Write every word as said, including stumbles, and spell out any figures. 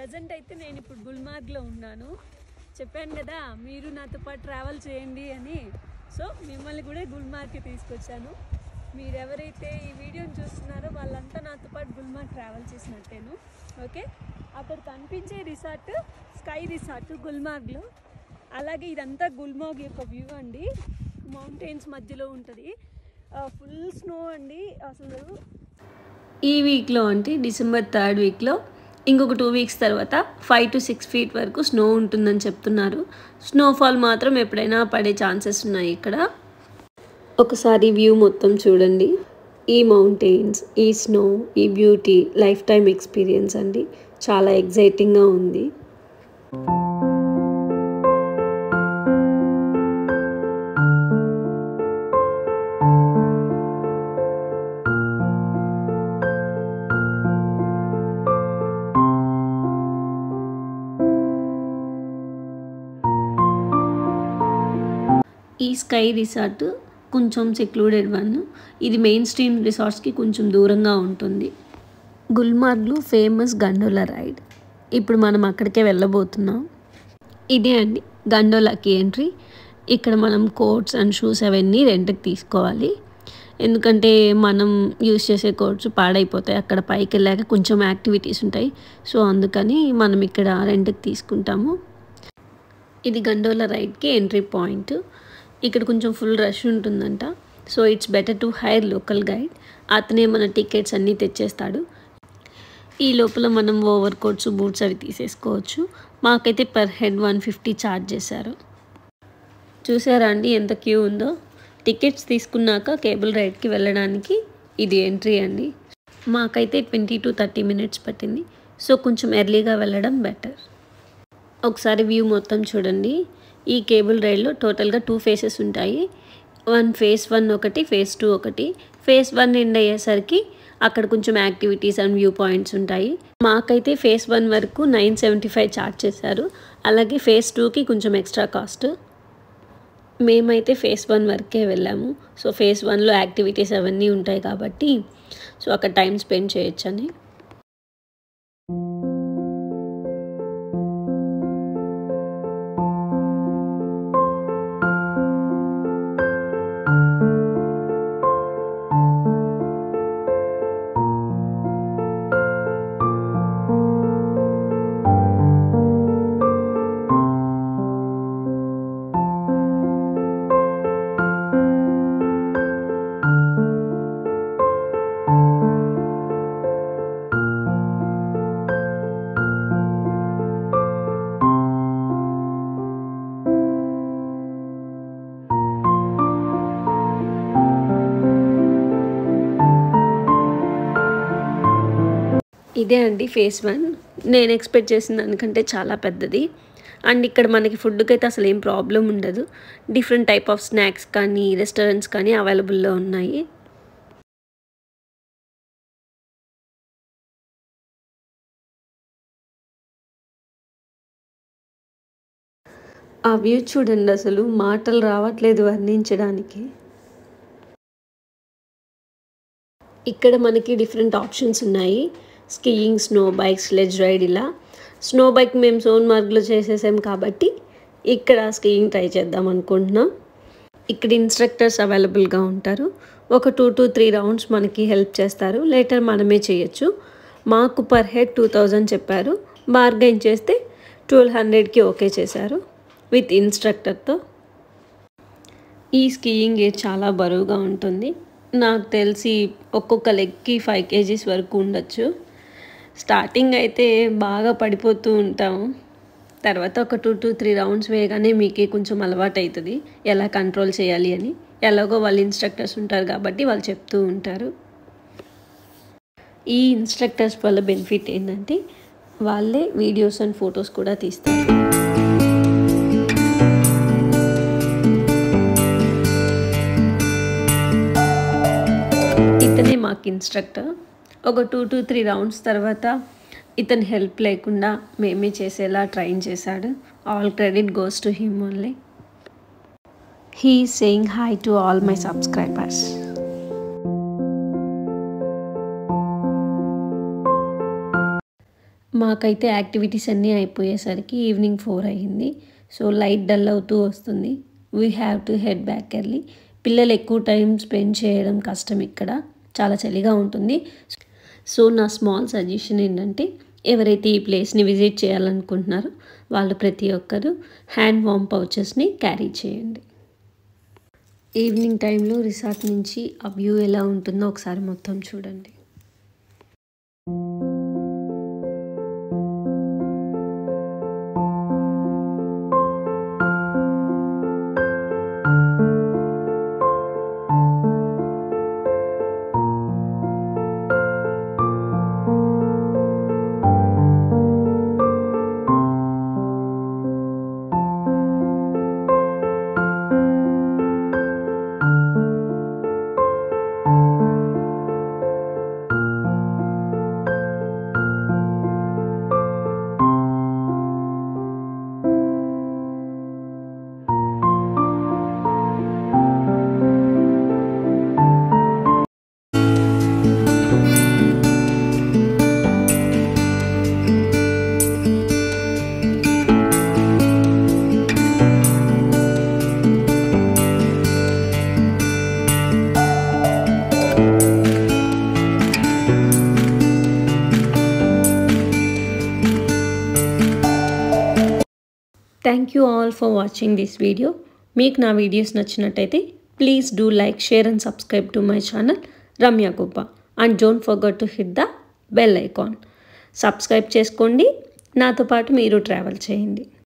Present అయితే నేను ఇప్పుడు గుల్మార్గ్లో ఉన్నాను. చెప్పాను కదా మీరు నాతో పాటు ట్రావెల్ చేయండి అని. సో మిమ్మల్ని కూడా గుల్మార్గ్కి తీసుకొచ్చాను. మీరు ఎవరైతే ఈ వీడియోని చూస్తున్నారో వాళ్ళంతా నాతో పాటు గుల్మార్గ్ ట్రావెల్ చేసినట్టేను. ఓకే, అక్కడ కనిపించే రిసార్ట్ స్కై రిసార్ట్ గుల్మార్గ్లో. అలాగే ఇదంతా గుల్మార్గ్ యొక్క వ్యూ అండి. మౌంటైన్స్ మధ్యలో ఉంటుంది. ఫుల్ స్నో అండి. అసలు ఈ వీక్లో అంటే డిసెంబర్ థర్డ్ వీక్లో ఇంకొక టూ వీక్స్ తర్వాత ఫైవ్ టు సిక్స్ ఫీట్ వరకు స్నో ఉంటుందని చెప్తున్నారు. స్నోఫాల్ మాత్రం ఎప్పుడైనా పడే ఛాన్సెస్ ఉన్నాయి ఇక్కడ. ఒకసారి వ్యూ మొత్తం చూడండి. ఈ మౌంటైన్స్, ఈ స్నో, ఈ బ్యూటీ లైఫ్ టైం ఎక్స్పీరియన్స్ అండి. చాలా ఎగ్జైటింగ్గా ఉంది. ఈ స్కై రిసార్ట్ కొంచెం సెక్లూడెడ్ వన్. ఇది మెయిన్ స్ట్రీమ్ రిసార్ట్స్కి కొంచెం దూరంగా ఉంటుంది. గుల్మార్గ్లో ఫేమస్ గండోలా రైడ్. ఇప్పుడు మనం అక్కడికే వెళ్ళబోతున్నాం. ఇదే అండి గండోలాకి ఎంట్రీ. ఇక్కడ మనం కోట్స్ అండ్ షూస్ అవన్నీ రెంట్కి తీసుకోవాలి. ఎందుకంటే మనం యూస్ చేసే కోట్స్ పాడైపోతాయి. అక్కడ పైకి వెళ్ళాక కొంచెం యాక్టివిటీస్ ఉంటాయి. సో అందుకని మనం ఇక్కడ రెంట్కి తీసుకుంటాము. ఇది గండోలా రైడ్కి ఎంట్రీ పాయింట్. ఇక్కడ కొంచెం ఫుల్ రష్ ఉంటుందంట. So it's better to hire local guide. అతనే మన టికెట్స్ అన్నీ తెచ్చేస్తాడు. ఈ లోపల మనం ఓవర్ కోట్స్, బూట్స్ అవి తీసేసుకోవచ్చు. మాకైతే per head one fifty charge చేశారు. చూసారా అండి ఎంత క్యూ ఉందో. టికెట్స్ తీసుకున్నాక కేబుల్ రైడ్కి వెళ్ళడానికి ఇది ఎంట్రీ అండి. మాకైతే ట్వంటీ టు థర్టీ మినిట్స్ పట్టింది. సో కొంచెం ఎర్లీగా వెళ్ళడం బెటర్. ఒకసారి వ్యూ మొత్తం చూడండి. ఈ కేబుల్ రైడ్లో టోటల్గా టూ ఫేసెస్ ఉంటాయి. వన్ ఫేస్ వన్ ఒకటి, ఫేస్ టూ ఒకటి. ఫేస్ వన్ ఎండ్ అయ్యేసరికి అక్కడ కొంచెం యాక్టివిటీస్ అండ్ వ్యూ పాయింట్స్ ఉంటాయి. మాకైతే ఫేస్ వన్ వరకు నైన్ సెవెంటీ ఫైవ్ ఛార్జ్ చేశారు. అలాగే ఫేస్ టూకి కొంచెం ఎక్స్ట్రా కాస్ట్. మేమైతే ఫేస్ వన్ వరకే వెళ్ళాము. సో ఫేస్ వన్లో యాక్టివిటీస్ అవన్నీ ఉంటాయి కాబట్టి సో అక్కడ టైం స్పెండ్ చేయొచ్చని. ఇదే అండి ఫేస్ వన్. నేను ఎక్స్పెక్ట్ చేసిన దానికంటే చాలా పెద్దది. అండ్ ఇక్కడ మనకి ఫుడ్కి అయితే అసలు ఏం ప్రాబ్లం ఉండదు. డిఫరెంట్ టైప్ ఆఫ్ స్నాక్స్ కానీ రెస్టారెంట్స్ కానీ అవైలబుల్లో ఉన్నాయి. ఆ వ్యూ చూడండి, అసలు మాటలు రావట్లేదు వర్ణించడానికి. ఇక్కడ మనకి డిఫరెంట్ ఆప్షన్స్ ఉన్నాయి. Skiing, snow bike, sledge ride. ఇలా స్నో బైక్ మేము సోన్మార్గ్లో చేసేసాం కాబట్టి ఇక్కడ స్కీయింగ్ ట్రై చేద్దాం అనుకుంటున్నాం. ఇక్కడ ఇన్స్ట్రక్టర్స్ అవైలబుల్గా ఉంటారు. ఒక టూ టు త్రీ రౌండ్స్ మనకి హెల్ప్ చేస్తారు. లేటర్ మనమే చేయొచ్చు. మాకు పర్ హెడ్ టూ థౌజండ్ చెప్పారు. బార్గెన్ చేస్తే ట్వెల్వ్ హండ్రెడ్కి ఓకే చేశారు విత్ ఇన్స్ట్రక్టర్తో. ఈ స్కీయింగ్ చాలా బరువుగా ఉంటుంది. నాకు తెలిసి ఒక్కొక్క లెగ్కి ఫైవ్ కేజీస్ వరకు ఉండొచ్చు. స్టార్టింగ్ అయితే బాగా పడిపోతూ ఉంటాము. తర్వాత ఒక టూ టు త్రీ రౌండ్స్ వేయగానే మీకే కొంచెం అలవాటు అవుతుంది ఎలా కంట్రోల్ చేయాలి అని. ఎలాగో వాళ్ళు ఇన్స్ట్రక్టర్స్ ఉంటారు కాబట్టి వాళ్ళు చెప్తూ ఉంటారు. ఈ ఇన్స్ట్రక్టర్స్ వల్ల బెనిఫిట్ ఏంటంటే వాళ్ళే వీడియోస్ అండ్ ఫొటోస్ కూడా తీస్తారు. ఇతనే మాకు ఇన్స్ట్రక్టర్. ఒక టూ టు త్రీ రౌండ్స్ తర్వాత ఇతని హెల్ప్ లేకుండా మేమే చేసేలా ట్రైన్ చేశాడు. All credit goes to him only. He is saying hi to all my subscribers. మాకైతే యాక్టివిటీస్ అన్నీ అయిపోయేసరికి ఈవినింగ్ ఫోర్ అయ్యింది. సో లైట్ డల్ అవుతూ వస్తుంది. We have to head back early. పిల్లలు ఎక్కువ టైం స్పెండ్ చేయడం కష్టం, ఇక్కడ చాలా చలిగా ఉంటుంది. సో నా స్మాల్ సజెషన్ ఏంటంటే, ఎవరైతే ఈ ప్లేస్ని విజిట్ చేయాలనుకుంటున్నారో వాళ్ళు ప్రతి ఒక్కరు హ్యాండ్ వామ్ పౌచెస్ని క్యారీ చేయండి. ఈవినింగ్ టైంలో రిసార్ట్ నుంచి ఆ వ్యూ ఎలా ఉంటుందో ఒకసారి మొత్తం చూడండి. Thank you all for watching this video. మీకు నా వీడియోస్ నచ్చినట్టయితే please do like, share and subscribe to my channel Ramya Gubba. And don't forget to hit the bell icon. Subscribe చేసుకోండి, నాతో పాటు మీరు ట్రావెల్ చేయండి.